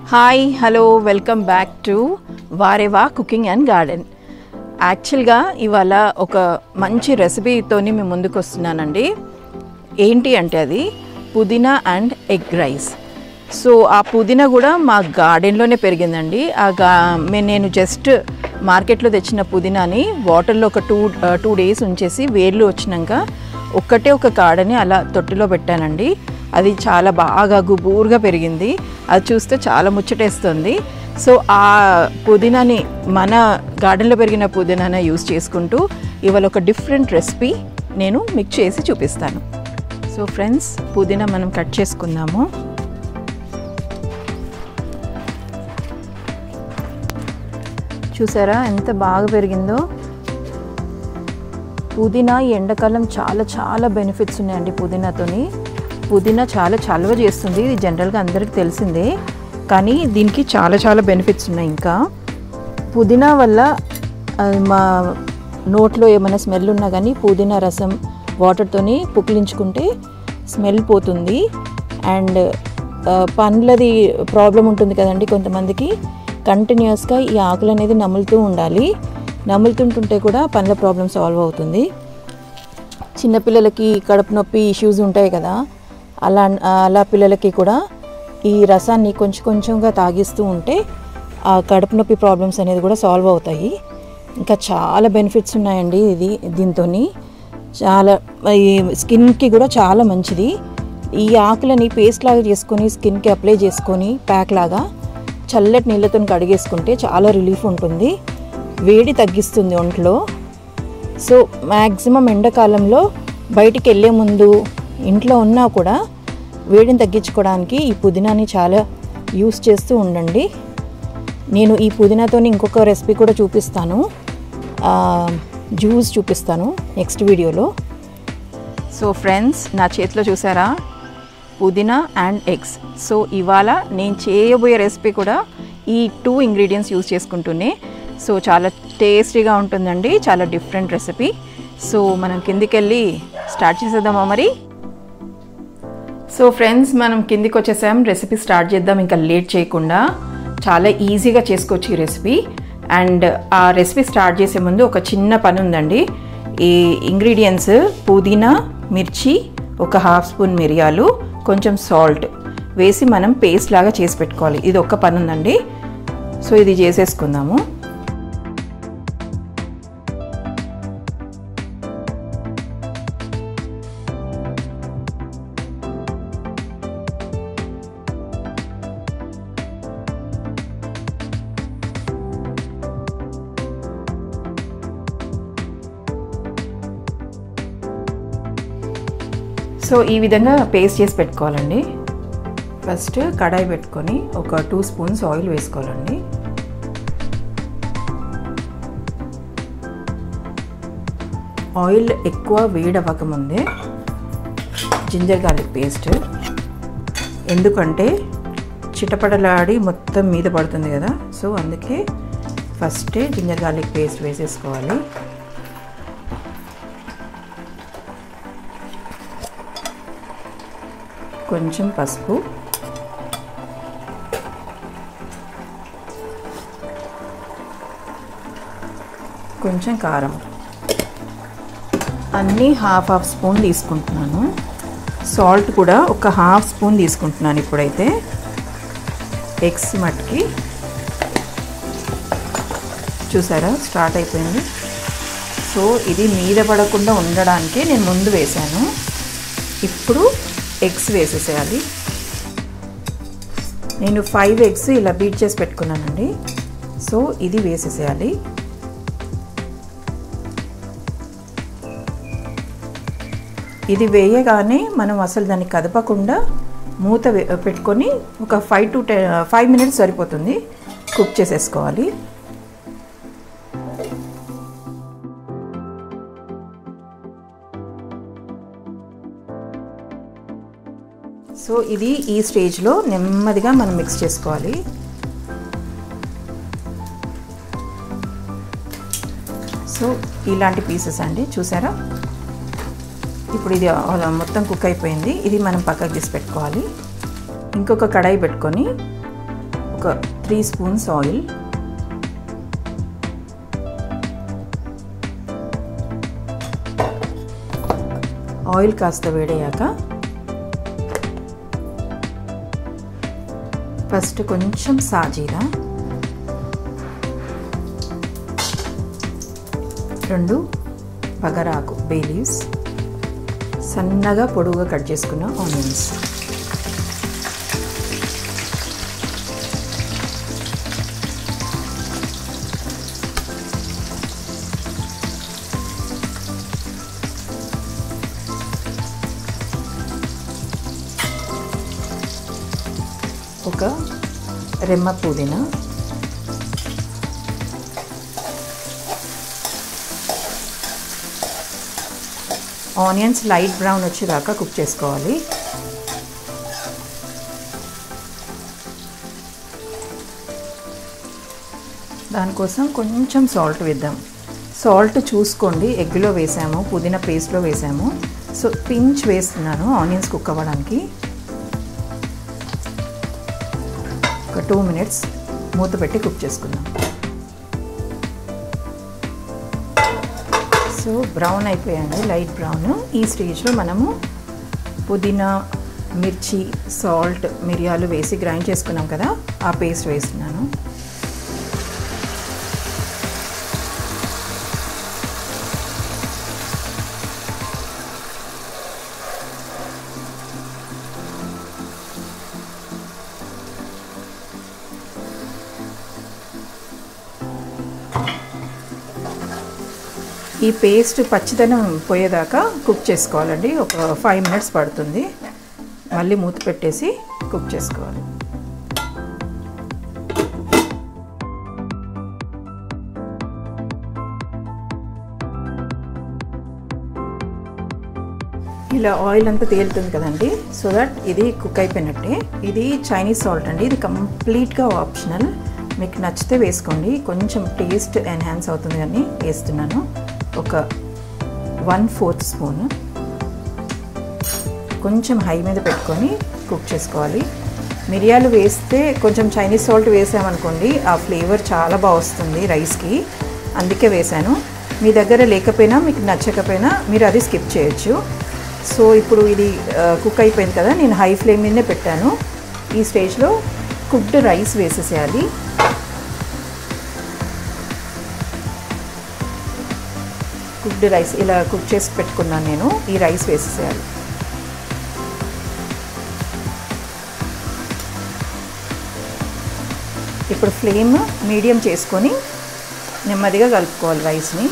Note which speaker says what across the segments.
Speaker 1: Hi hello welcome back to Vahrehvah cooking and garden. యాక్చువల్గా ఇవాళ ఒక మంచి రెసిపీతోని మేము ముందుకు వస్తున్నానండి. ఏంటి అంటే అది పుదీనా అండ్ ఎగ్ రైస్. సో ఆ పుదీనా కూడా మా గార్డెన్లోనే పెరిగిందండి. నేను జస్ట్ మార్కెట్లో తెచ్చిన పుదీనాని వాటర్లో ఒక టూ డేస్ ఉంచేసి వేర్లు వచ్చినాక ఒక కాడని అలా తొట్టిలో పెట్టానండి. అది చాలా బాగా గుబూరుగా పెరిగింది. అది చూస్తే చాలా ముచ్చటేస్తుంది. సో ఆ పుదీనాని మన గార్డెన్లో పెరిగిన పుదీనాని యూస్ చేసుకుంటూ ఇవాళ ఒక డిఫరెంట్ రెసిపీ నేను మీకు చేసి చూపిస్తాను. సో ఫ్రెండ్స్, పుదీనా మనం కట్ చేసుకుందాము. చూసారా ఎంత బాగా పెరిగిందో. పుదీనా ఈ ఎండాకాలం చాలా చాలా బెనిఫిట్స్ ఉన్నాయండి పుదీనాతోని. పుదీనా చాలా చలువ చేస్తుంది, ఇది జనరల్గా అందరికీ తెలిసిందే. కానీ దీనికి చాలా చాలా బెనిఫిట్స్ ఉన్నాయి. ఇంకా పుదీనా వల్ల మా నోట్లో ఏమైనా స్మెల్ ఉన్నా కానీ పుదీనా రసం వాటర్తోని పుక్కిలించుకుంటే స్మెల్ పోతుంది. అండ్ పండ్లది ప్రాబ్లం ఉంటుంది కదండి కొంతమందికి, కంటిన్యూస్గా ఈ ఆకులు అనేది నములుతూ ఉండాలి. నములుతుంటుంటే కూడా పండ్ల ప్రాబ్లం సాల్వ్ అవుతుంది. చిన్నపిల్లలకి కడుపు నొప్పి ఇష్యూస్ ఉంటాయి కదా, అలా పిల్లలకి కూడా ఈ రసాన్ని కొంచెంగా తాగిస్తూ ఉంటే ఆ కడుపు నొప్పి ప్రాబ్లమ్స్ అనేది కూడా సాల్వ్ అవుతాయి. ఇంకా చాలా బెనిఫిట్స్ ఉన్నాయండి దీంతో. చాలా ఈ స్కిన్కి కూడా చాలా మంచిది. ఈ ఆకులని పేస్ట్ లాగా చేసుకొని స్కిన్కి అప్లై చేసుకొని ప్యాక్ లాగా చల్లటి నీళ్ళతో కడిగేసుకుంటే చాలా రిలీఫ్ ఉంటుంది, వేడి తగ్గిస్తుంది ఒంట్లో. సో మ్యాక్సిమం ఎండాకాలంలో బయటికి వెళ్ళే ముందు ఇంట్లో ఉన్నా కూడా వేడిని తగ్గించుకోవడానికి ఈ పుదీనాని చాలా యూస్ చేస్తూ ఉండండి. నేను ఈ పుదీనాతో ఇంకొక రెసిపీ కూడా చూపిస్తాను, జ్యూస్ చూపిస్తాను నెక్స్ట్ వీడియోలో. సో ఫ్రెండ్స్, నా చేతిలో చూసారా పుదీనా అండ్ ఎగ్స్. సో ఇవాళ నేను చేయబోయే రెసిపీ కూడా ఈ 2 ఇంగ్రీడియంట్స్ యూస్ చేసుకుంటూనే. సో చాలా టేస్టీగా ఉంటుందండి, చాలా డిఫరెంట్ రెసిపీ. సో మనం కిందికి వెళ్ళి స్టార్ట్ చేసేద్దామా మరి. సో ఫ్రెండ్స్, మనం కిందికి వచ్చేసాం, రెసిపీ స్టార్ట్ చేద్దాం ఇంకా లేట్ చేయకుండా. చాలా ఈజీగా చేసుకోవచ్చు ఈ రెసిపీ. అండ్ ఆ రెసిపీ స్టార్ట్ చేసే ముందు ఒక చిన్న పని ఉందండి. ఈ ఇంగ్రీడియంట్స్ పుదీనా, మిర్చి, ఒక 1/2 స్పూన్ మిరియాలు, కొంచెం సాల్ట్ వేసి మనం పేస్ట్ లాగా చేసి పెట్టుకోవాలి. ఇది ఒక్క పని ఉందండి. సో ఇది చేసేసుకుందాము. సో ఈ విధంగా పేస్ట్ చేసి పెట్టుకోవాలండి. ఫస్ట్ కడాయి పెట్టుకొని ఒక 2 స్పూన్స్ ఆయిల్ వేసుకోవాలండి. ఆయిల్ ఎక్కువ వేడవ్వకముందే జింజర్ గార్లిక్ పేస్ట్, ఎందుకంటే చిటపటలాడి మొత్తం మీద పడుతుంది కదా, సో అందుకే ఫస్టే జింజర్ గార్లిక్ పేస్ట్ వేసేసుకోవాలి. కొంచెం పసుపు, కొంచెం కారం, అన్నీ 1/2 స్పూన్ తీసుకుంటున్నాను. సాల్ట్ కూడా ఒక 1/2 స్పూన్ తీసుకుంటున్నాను. ఇప్పుడైతే ఎగ్స్ మట్టుకి చూసారా స్టార్ట్ అయిపోయింది. సో ఇది మీద పడకుండా ఉండడానికి నేను ముందు వేసాను. ఇప్పుడు ఎగ్స్ వేసేసేయాలి. నేను 5 ఎగ్స్ ఇలా బీట్ చేసి పెట్టుకున్నానండి. సో ఇది వేసేసేయాలి. ఇది వేయగానే మనం అసలు దాన్ని కదపకుండా మూత పెట్టుకొని ఒక 5 మినిట్స్ సరిపోతుంది, కుక్ చేసేసుకోవాలి. సో ఇది ఈ స్టేజ్లో నెమ్మదిగా మనం మిక్స్ చేసుకోవాలి. సో ఇలాంటి పీసెస్ అండి, చూసారా. ఇప్పుడు ఇది మొత్తం కుక్ అయిపోయింది. ఇది మనం పక్కకు తీసి పెట్టుకోవాలి. ఇంకొక కడాయి పెట్టుకొని ఒక 3 స్పూన్స్ ఆయిల్, ఆయిల్ కాస్త వేడయ్యాక ఫస్ట్ కొంచెం సాజీరా, 2 బగరాకు బే లీవ్స్, సన్నగా పొడుగుగా కట్ చేసుకున్న ఆనియన్స్, ఒక రెమ్మ పుదీనా, ఆనియన్స్ లైట్ బ్రౌన్ వచ్చేదాకా కుక్ చేసుకోవాలి. దానికోసం కొంచెం సాల్ట్ వేద్దాం. సాల్ట్ చూసుకోండి, ఎగ్లో వేసాము, పుదీనా పేస్ట్లో వేసాము, సో పించ్ వేస్తున్నాను ఆనియన్స్ కుక్ అవ్వడానికి. ఒక 2 మినిట్స్ మూత పెట్టి కుక్ చేసుకుందాం. సో బ్రౌన్ అయిపోయాయండి, లైట్ బ్రౌన్. ఈ స్టేజ్లో మనము పుదీనా, మిర్చి, సాల్ట్, మిరియాలు వేసి గ్రైండ్ చేసుకున్నాం కదా, ఆ పేస్ట్ వేస్తున్నాను. ఈ పేస్ట్ పచ్చిదనం పోయేదాకా కుక్ చేసుకోవాలండి. ఒక 5 మినిట్స్ పడుతుంది. మళ్ళీ మూత పెట్టేసి కుక్ చేసుకోవాలి. ఇలా ఆయిల్ అంతా తేలుతుంది కదండి, సో దట్ ఇది కుక్ అయిపోయినట్టే. ఇది చైనీస్ సాల్ట్ అండి, ఇది కంప్లీట్గా ఆప్షనల్. మీకు నచ్చితే వేసుకోండి, కొంచెం టేస్ట్ ఎన్హాన్స్ అవుతుంది కానీ వేస్తున్నాను. ఒక 1/4 స్పూన్. కొంచెం హై మీద పెట్టుకొని కుక్ చేసుకోవాలి. మిరియాలు వేస్తే కొంచెం చైనీస్ సాల్ట్ వేసామనుకోండి, ఆ ఫ్లేవర్ చాలా బాగా వస్తుంది రైస్కి, అందుకే వేసాను. మీ దగ్గర లేకపోయినా, మీకు నచ్చకపోయినా మీరు అది స్కిప్ చేయొచ్చు. సో ఇప్పుడు ఇది కుక్ అయిపోయింది కదా, నేను హై ఫ్లేమ్ మీదనే పెట్టాను. ఈ స్టేజ్లో కుక్డ్ రైస్ వేసేసేయాలి. కుక్డ్ రైస్ ఇలా కుక్ చేసి పెట్టుకున్నాను నేను, ఈ రైస్ వేసేసేయాలి. ఇప్పుడు ఫ్లేమ్ మీడియం చేసుకొని నెమ్మదిగా కలుపుకోవాలి రైస్ని.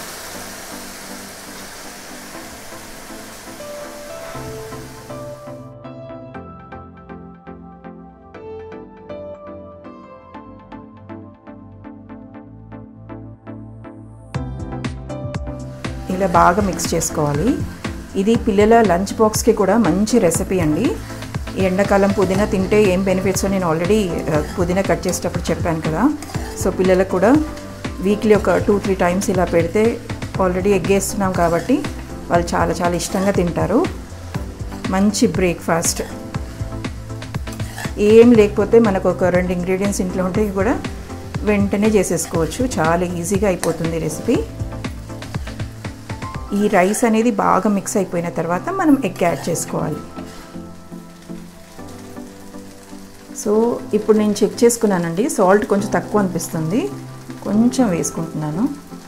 Speaker 1: ఇలా బాగా మిక్స్ చేసుకోవాలి. ఇది పిల్లల లంచ్ బాక్స్కి కూడా మంచి రెసిపీ అండి. ఈ ఎండాకాలం పుదీనా తింటే ఏం బెనిఫిట్స్ నేను ఆల్రెడీ పుదీనా కట్ చేసేటప్పుడు చెప్పాను కదా. సో పిల్లలకు కూడా వీక్లీ ఒక 2-3 టైమ్స్ ఇలా పెడితే, ఆల్రెడీ ఎగ్ వేస్తున్నాం కాబట్టి వాళ్ళు చాలా చాలా ఇష్టంగా తింటారు. మంచి బ్రేక్ఫాస్ట్. ఏం లేకపోతే మనకు ఒక 2 ఇంగ్రీడియంట్స్ ఇంట్లో ఉంటే కూడా వెంటనే చేసేసుకోవచ్చు, చాలా ఈజీగా అయిపోతుంది రెసిపీ. ఈ రైస్ అనేది బాగా మిక్స్ అయిపోయిన తర్వాత మనం ఎగ్ యాడ్ చేసుకోవాలి. సో ఇప్పుడు నేను చెక్ చేసుకున్నానండి, సాల్ట్ కొంచెం తక్కువ అనిపిస్తుంది, కొంచెం వేసుకుంటున్నాను.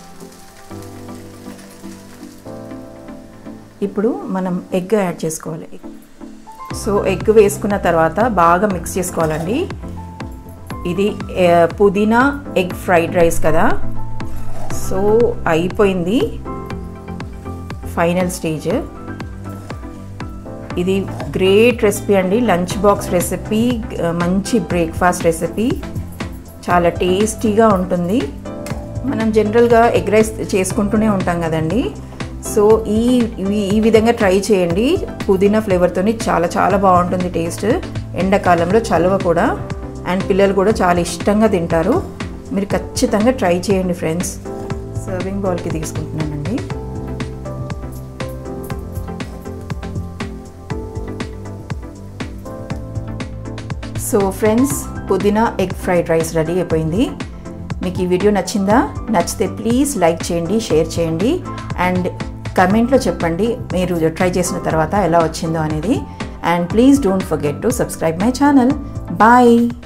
Speaker 1: ఇప్పుడు మనం ఎగ్ యాడ్ చేసుకోవాలి. సో ఎగ్ వేసుకున్న తర్వాత బాగా మిక్స్ చేసుకోవాలండి. ఇది పుదీనా ఎగ్ ఫ్రైడ్ రైస్ కదా, సో అయిపోయింది. Final stage. ఇది గ్రేట్ రెసిపీ అండి, లంచ్ బాక్స్ రెసిపీ, మంచి బ్రేక్ఫాస్ట్ రెసిపీ, చాలా టేస్టీగా ఉంటుంది. మనం జనరల్గా ఎగ్ రైస్ చేసుకుంటూనే ఉంటాం కదండి. సో ఈ విధంగా ట్రై చేయండి, పుదీనా ఫ్లేవర్తోని చాలా చాలా బాగుంటుంది టేస్ట్. ఎండాకాలంలో చలువ కూడా, అండ్ పిల్లలు కూడా చాలా ఇష్టంగా తింటారు. మీరు ఖచ్చితంగా ట్రై చేయండి ఫ్రెండ్స్. సర్వింగ్ బౌల్కి తీసుకుంటున్నానండి. సో ఫ్రెండ్స్, పుదీనా ఎగ్ ఫ్రైడ్ రైస్ రెడీ అయిపోయింది. మీకు ఈ వీడియో నచ్చిందా? నచ్చితే ప్లీజ్ లైక్ చేయండి, షేర్ చేయండి అండ్ కమెంట్లో చెప్పండి మీరు ట్రై చేసిన తర్వాత ఎలా వచ్చిందో అనేది. And please don't forget to subscribe my channel. Bye.